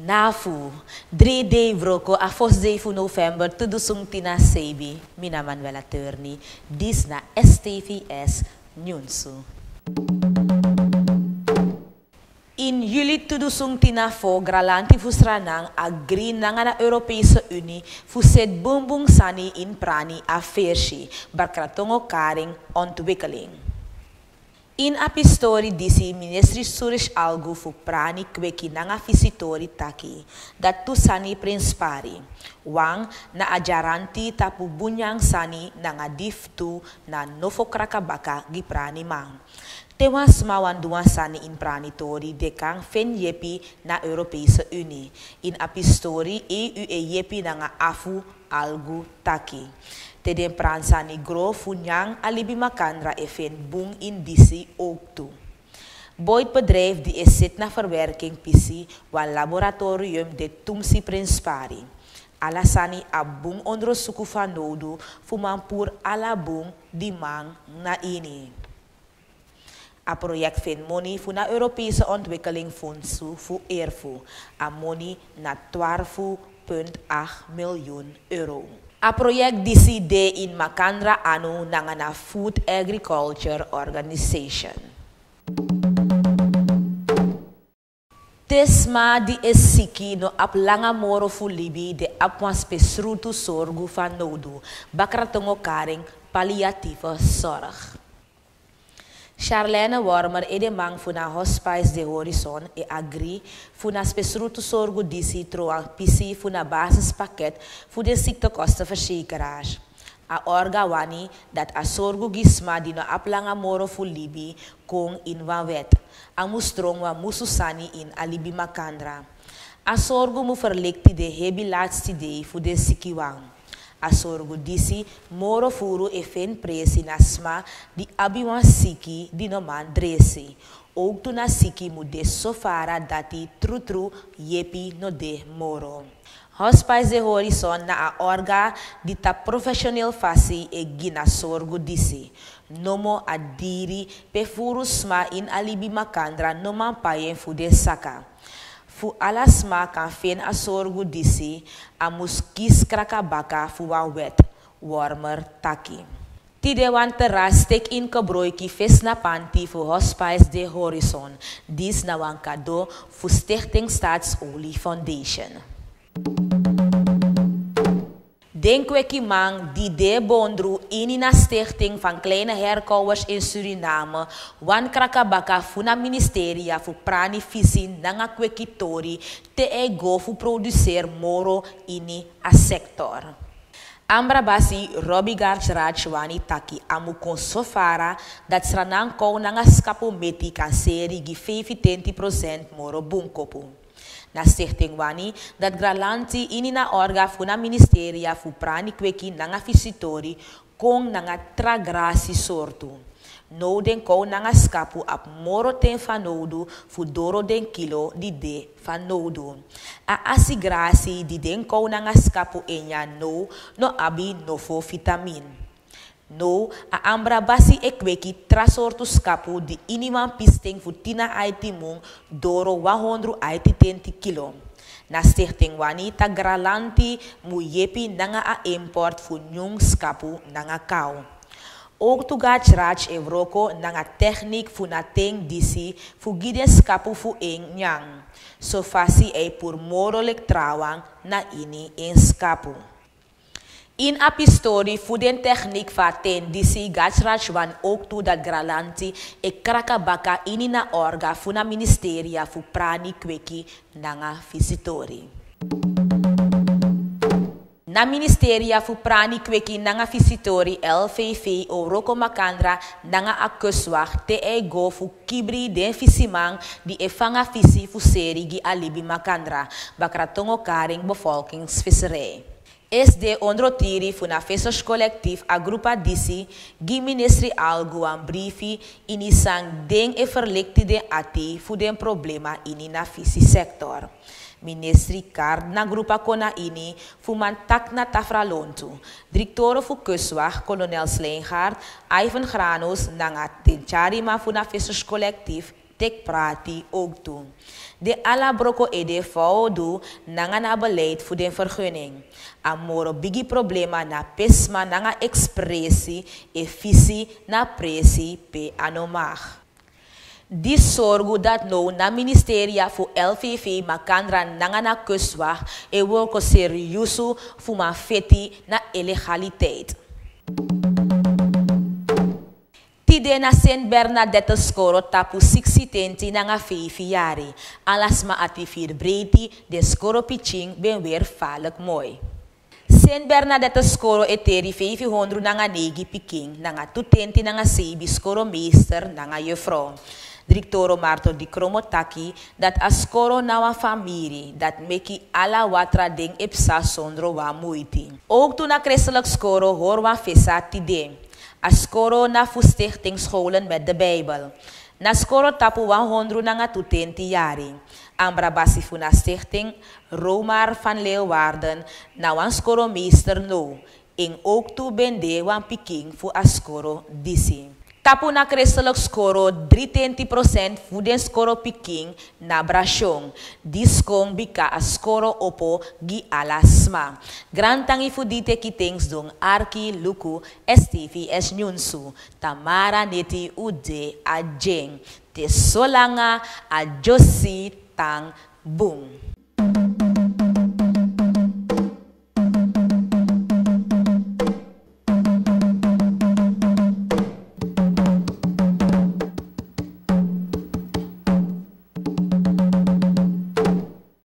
Nafu, 3 day vroko a 4 day fu November tudo sung tina sebi, mina Manuela Turni, dis na STVS Nyunsu. In juli tudo sung tina fo gralanti fu sranang agri nanga na Europese Unie fu set bumbung sani in prani a versie, barkratongo karing ontwikkeling. In apistori disi ministri Suresh algu fu prani kweki nanga visitori taki dat tu sani prinspari wang na ajaranti tapu bunyang sani nanga diftu na nofo krakabaka gi prani mang. Tewas mawan duan sani in pranitori dekang fen yepi na Europese Unie. In apistori EU e yepi nanga afu algu taki. Teden pransani gro funyang alibi makandra even boom in disi ook toe. Boyd bedrijf die is zit na verwerking pisi wa laboratorium de tumsi prinspari. Alasani abung onderzoeken van nodu fumampur alabung di mang na ini. A project vind money fu na Europese ontwikkelingsfondsu fu ERFU. A money na 12,8 miljoen euro. A project DCD in Makandra anu nangana Food Agriculture Organization. Tesma di esiki no ap langa moro fu libi de apwas pesrutu sorgu van nodu, bakratongo karing palliatieve zorg. Charlene Wormer e de mang funa Hospice de Horizon e agri funa spesrutu sorgo disi troa pisi funa basispakket fu de ziektekostenverzekeraar. A orga wani dat a sorgo gisma di no aplanga moro fu libi kong in wan wet. A mustrong wa mususani in alibi makandra. A sorgo mu verlikti de hebi laatste day fu de sikiwang. A sorgo disi moro furu e fen presi na sma di abiwan siki di no man dresi. Ook tu na siki mu de sofara dati tru yepi no de moro. Hospice de Horizon na a orga di ta professioneel fasi e gina sorgo disi. Nomo a diri pe furu sma in alibi makandra no man payen fu de saka. Fu alasma kan fen a sorgo disi a muskis krakabaka fu wan wet, Wormer taki. Tide wan terras tek in kabroiki ves na panti fu Hospice de Horizon. Dis na wan kado fu Stichting Staatsolie Foundation. Denkweki mang die de bondru in na stichting van kleine herkauwers in Suriname, wan krakabaka funa ministeria fu prani visi nanga kwekitori te ego fu producer moro ini a sector. Ambra basi Robbie Garchrachwani taki amu kon sofara dat sranang kou nanga skapu meti kan seri gi 25% moro bunkopu. Na stichting wani dat gralanti ini na orga fu na ministeria fu prani kweki nanga visitori kong nanga tragrasi sortu. No den kou nanga skapu ap moro ten fanodu fu doro den kilo di de fanodu. A asigrasi di den kou nanga skapu enya no abi nofo vitamin. No, a ambra basi ekweki trasortu skapu di iniman pisting fu tina aitimung doro 120 kilo. Na stichting wani ta gralanti mu yepi nanga a import fu nyung skapu nanga kau. Ook tu gachrach evroko nanga techniek fu na teng disi fu gide skapu fu eng nyang. So fasi e pur morolek trawang na ini en skapu. In apistori fu den techniek vaten disi gachrachwan ook toe dat gralanti e krakabaka ini na orga fu na ministeria fu prani kweki nanga visitori. Na ministeria fu prani kweki nanga visitori LVV o roko makandra nanga akuswag te e go fu kibri den visimang di e fanga visi fu seri gi alibi makandra bakratongo karing bevolkingsvisserij. Is de ondrotiri fu na fesos collectief a grupa disi gi ministri algu an briefi ini sang den e verlikti den ati fu den problema ini na visi sector. Ministri kard na grupa kona ini fu man tak na tafralontu. Directore fu kuswag kolonel Sleingaard, Ivan Granos nanga tincharima fu na fesos collectief tek prati ook toe. De ala broko ede foudu nanga na beleid voor de vergunning. Amoro bigi problema na pesma nanga expressie e visie na pressie pe anomag. Die zorgen dat nou na ministeria voor LVV makandra nanga na kuswa e woko seriusu fu ma feti na illegaliteit. Tide na Saint Bernadette skoro tapu 60 nanga 5 jari. Alasma atifir breiti de skoro pitching ben weer vaarlijk mooi. Saint Bernadette skoro eteri 500 nanga 9 piking nanga 20 nanga 7 skoro meester nanga juffrouw. Directoro Marto di Kromotaki dat a skoro na wa familie dat meki ala watra ding ipsa sondro wa moeiti. Ook toen a christelijk skoro hoor wa visa tide. A skoro na stichting scholen met de Bijbel. Na skoro tapu 100 nanga 20 jari. Ambra basi funa stichting Romar van Leeuwarden na wan skoro meester no. In ook toe bende wan piking fu a skoro disi. Tapu na christelijk skoro 320% fu den skoro piking na brashong. Diskong bika a skoro opo gi alasma. Grantangi fu dite kitings dong Arki Luku STVS Nyunsu. Tamara neti ude a jeng. Te solanga a josi tang boom.